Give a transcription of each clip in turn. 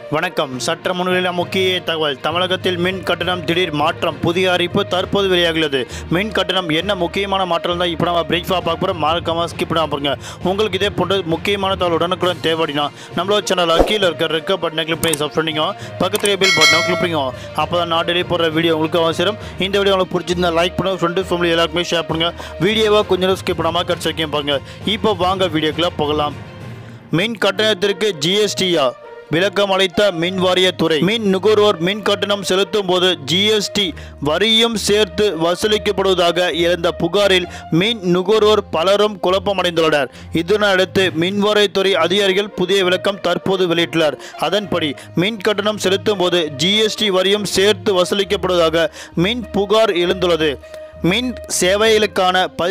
வணக்கம். சற்று முன்னிலையில் முக்கிய தகவல். தமிழகத்தில் மின் கட்டணம் திடீர் மாற்றம். புதிய அறிவிப்பு தற்போது வெளியாகியுள்ளது. மின் கட்டணம் என்ன முக்கியமான மாற்றம் தான் இப்போ நம்ம பிரேக்ஃபாஸ்ட் பார்க்க போகிறோம். மறக்காம ஸ்கிப் பண்ணாம பாருங்க. உங்களுக்கு இதே போன்ற முக்கியமான தகவல் உடனுக்குடன் தேவைப்படினா நம்மளோட சேனலில் கீழே இருக்கிற ரெக்க பட்டனை கிளிக் பண்ணி சப்ஸ்கிரைப் பண்ணிங்க. பக்கத்தில் பில் பட்டனை கிளிக் பண்ணிங்க. அப்போ தான் நான் டெய்லி போடுற வீடியோ உங்களுக்கு அவசியம். இந்த வீடியோ உங்களுக்கு பிடிச்சிருந்தா லைக் பண்ணுங்க, ஃப்ரெண்டு ஃபேமிலி எல்லாருக்குமே ஷேர் பண்ணுங்க. வீடியோவை கொஞ்சம் ஸ்கிப் பண்ணாமல் கடைசி வரைக்கும் பாருங்க. இப்போ வாங்க வீடியோக்குள்ள போகலாம். மின் கட்டணத்திற்கு ஜிஎஸ்டியா விளக்கம் அளித்த மின் வாரியத்துறை. மின் நுகர்வோர் மின் கட்டணம் செலுத்தும் போது ஜிஎஸ்டி வரியும் சேர்த்து வசூலிக்கப்படுவதாக எழுந்த புகாரில் மின் நுகர்வோர் பலரும் குழப்பமடைந்துள்ளனர். இதனையடுத்து மின் வாரியத்துறை அதிகாரிகள் புதிய விளக்கம் தற்போது வெளியிட்டுள்ளனர். அதன்படி மின் கட்டணம் செலுத்தும் போது ஜிஎஸ்டி வரியும் சேர்த்து வசூலிக்கப்படுவதாக மின் புகார் எழுந்துள்ளது. மின் சேவைகளுக்கான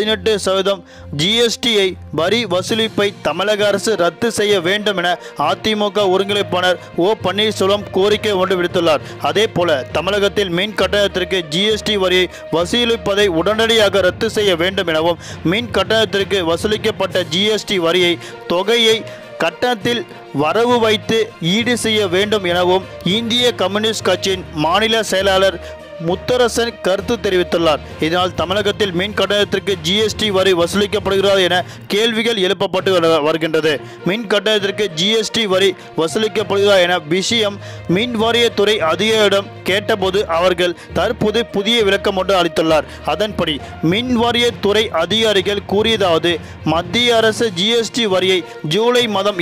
18% ஜிஎஸ்டியை வரி வசூலிப்பை தமிழக அரசு ரத்து செய்ய வேண்டும் என அதிமுக ஒருங்கிணைப்பாளர் ஓ பன்னீர்செல்வம் கோரிக்கை ஒன்று விடுத்துள்ளார். அதேபோல தமிழகத்தில் மின் கட்டணத்திற்கு ஜிஎஸ்டி வரியை வசூலிப்பதை உடனடியாக ரத்து செய்ய வேண்டும் எனவும் மின் கட்டணத்திற்கு வசூலிக்கப்பட்ட ஜிஎஸ்டி வரியை தொகையை கட்டணத்தில் வரவு வைத்து ஈடு செய்ய வேண்டும் எனவும் இந்திய கம்யூனிஸ்ட் கட்சியின் மாநில செயலாளர் முத்தரசன் கருத்து தெரிவித்துள்ளார். இதனால் தமிழகத்தில் மின் கட்டணத்திற்கு ஜிஎஸ்டி வரி வசூலிக்கப்படுகிறது என கேள்விகள் எழுப்பப்பட்டு வருகின்றது. மின் கட்டணத்திற்கு ஜிஎஸ்டி வரி வசூலிக்கப்படுகிறதா என விஷயம் மின் வாரியத்துறை அதிகாரியிடம் கேட்டபோது அவர்கள் தற்போது புதிய விளக்கம் ஒன்று அளித்துள்ளார். அதன்படி மின் வாரியத்துறை அதிகாரிகள் கூறியதாவது: மத்திய அரசு ஜிஎஸ்டி வரியை ஜூலை மாதம்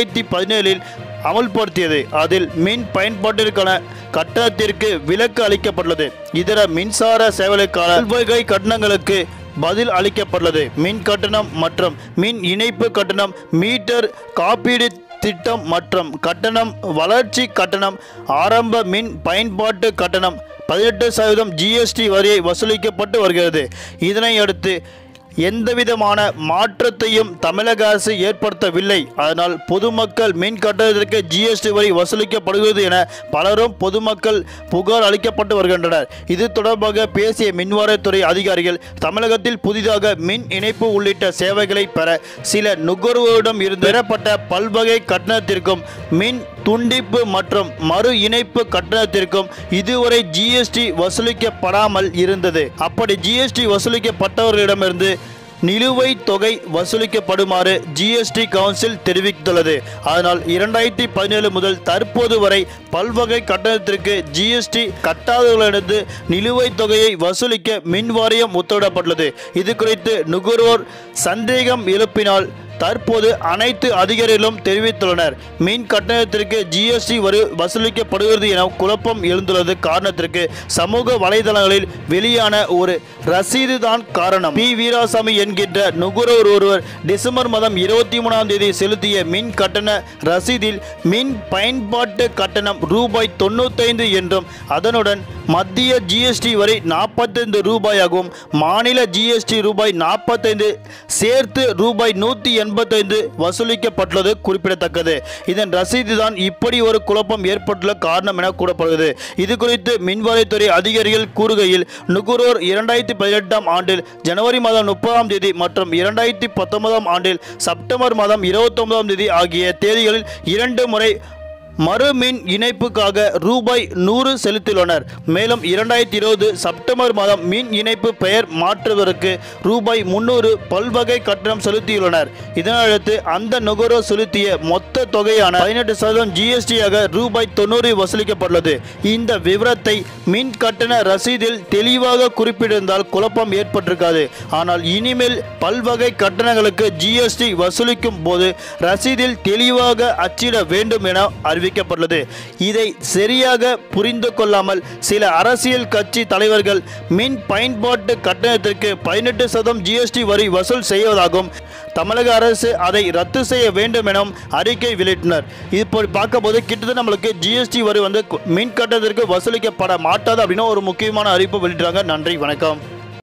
2017 அமல்படுத்தியது. அதில் மின் பயன்பாட்டிற்கான கட்டணத்திற்கு விலக்கு அளிக்கப்பட்டுள்ளது. இதர மின்சார சேவைகளுக்கான பல்வகை கட்டணங்களுக்கு பதில் அளிக்கப்பட்டுள்ளது. மின் கட்டணம் மற்றும் மின் இணைப்பு கட்டணம், மீட்டர் காப்பீடு திட்டம் மற்றும் கட்டணம், வளர்ச்சி கட்டணம், ஆரம்ப மின் பயன்பாட்டு கட்டணம் 18% ஜிஎஸ்டி வரியை வசூலிக்கப்பட்டு வருகிறது. இதனையடுத்து எந்தவிதமான மாற்றத்தையும் தமிழக அரசு ஏற்படுத்தவில்லை. அதனால் பொதுமக்கள் மின் கட்டணத்திற்கு ஜிஎஸ்டி வரி வசூலிக்கப்படுகிறது என பலரும் பொதுமக்கள் புகார் அளிக்கப்பட்டு வருகின்றனர். இது தொடர்பாக பேசிய மின்வாரியத்துறை அதிகாரிகள் தமிழகத்தில் புதிதாக மின் இணைப்பு உள்ளிட்ட சேவைகளை பெற சில நுகர்வோரிடம் இருந்து பெறப்பட்ட பல்வகை கட்டணத்திற்கும் மின் துண்டிப்பு மற்றும் மறு இணைப்பு கட்டணத்திற்கும் இதுவரை ஜிஎஸ்டி வசூலிக்கப்படாமல் இருந்தது. அப்படி ஜிஎஸ்டி வசூலிக்கப்பட்டவர்களிடமிருந்து நிலுவைத் தொகை வசூலிக்கப்படுமாறு ஜிஎஸ்டி கவுன்சில் தெரிவித்துள்ளது. அதனால் 2017 முதல் தற்போது வரை பல்வகை கட்டணத்திற்கு ஜிஎஸ்டி கட்டாதவர்களிடந்து நிலுவைத் தொகையை வசூலிக்க மின் வாரியம் உத்தரவிடப்பட்டுள்ளது. இது குறித்து நுகர்வோர் சந்தேகம் எழுப்பினால் தற்போது அனைத்து அதிகாரிகளும் தெரிவித்துள்ளனர். மின் கட்டணத்திற்கு ஜிஎஸ்டி வரி வசூலிக்கப்படுகிறது என குழப்பம் எழுந்துள்ளது காரணத்திற்கு சமூக வலைதளங்களில் வெளியான ஒரு ரசீது தான் காரணம். பி வீராசாமி என்கின்ற நுகர்வோர் ஒருவர் டிசம்பர் மாதம் 23ஆம் தேதி செலுத்திய மின் கட்டண ரசீதில் மின் பயன்பாட்டு கட்டணம் ரூபாய் 95 என்றும் அதனுடன் மத்திய ஜிஎஸ்டி வரி 45 ரூபாயாகவும் மாநில ஜிஎஸ்டி ரூபாய் 45 சேர்த்து ரூபாய் 185 வசூலிக்கப்பட்டுள்ளது குறிப்பிடத்தக்கது. இதன் ரசீது தான் இப்படி ஒரு குழப்பம் ஏற்பட்டுள்ள காரணம் என கூறப்படுகிறது. இது குறித்து மின்வாரியத்துறை அதிகாரிகள் கூறுகையில், நுகர்வோர் 2018ஆம் ஆண்டில் ஜனவரி மாதம் 30ஆம் தேதி மற்றும் 2019ஆம் ஆண்டில் செப்டம்பர் மாதம் 29ஆம் தேதி ஆகிய தேதிகளில் 2 முறை மறு மின் இணைப்புக்காக ரூபாய் 100 செலுத்தியுள்ளனர். மேலும் 2020 செப்டம்பர் மாதம் மின் இணைப்பு பெயர் மாற்றுவதற்கு ரூபாய் 300 பல்வகை கட்டணம் செலுத்தியுள்ளனர். இதனையடுத்து அந்த நுகர்வோர் செலுத்திய மொத்த தொகையான 18% ஜிஎஸ்டியாக ரூபாய் 90 வசூலிக்கப்பட்டுள்ளது. இந்த விவரத்தை மின் கட்டண ரசீதில் தெளிவாக குறிப்பிட்டிருந்தால் குழப்பம் ஏற்பட்டிருக்காது. ஆனால் இனிமேல் பல்வகை கட்டணங்களுக்கு ஜிஎஸ்டி வசூலிக்கும் போது ரசீதில் தெளிவாக அச்சிட வேண்டும் என அறிவிக்கப்பட்டுள்ளது. இதை சரியாக புரிந்து கொள்ளாமல் சில அரசியல் கட்சி தலைவர்கள் மின் பயன்பாட்டு கட்டணத்திற்கு 18% ஜிஎஸ்டி வரி வசூல் செய்வதாகவும் தமிழக அரசு அதை ரத்து செய்ய வேண்டும் எனவும் அறிக்கை வெளியிட்டனர். இப்படி பார்க்கும்போது கிட்டத்தட்ட நம்மளுக்கு ஜிஎஸ்டி வரி மின் கட்டணத்திற்கு வசூலிக்கப்பட மாட்டாது அப்படின்னு ஒரு முக்கியமான அறிவிப்பு வெளியிட்டாங்க. நன்றி, வணக்கம்.